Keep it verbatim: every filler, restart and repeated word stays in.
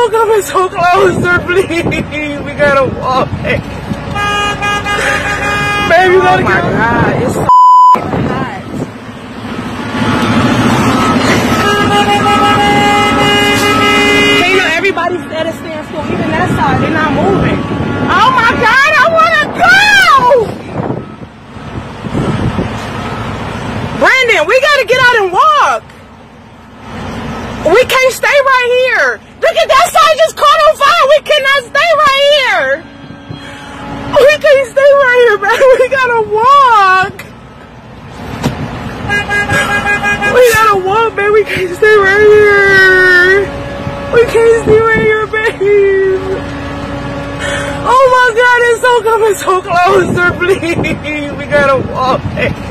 so coming so closer, please. We gotta walk. Baby, you gotta oh my get God, it's so hot. Hey, you know, everybody's at a standstill, even that side, they're not moving. Oh my God, I wanna go! Brandon, we gotta get out and walk. We can't stay right here. Look at that side just caught on fire. We cannot stay right here. We can't stay right here, man. We gotta walk. We gotta walk, man. We can't stay right here. We can't stay right here, babe. Oh my God, it's so coming so closer, please. We gotta walk, babe.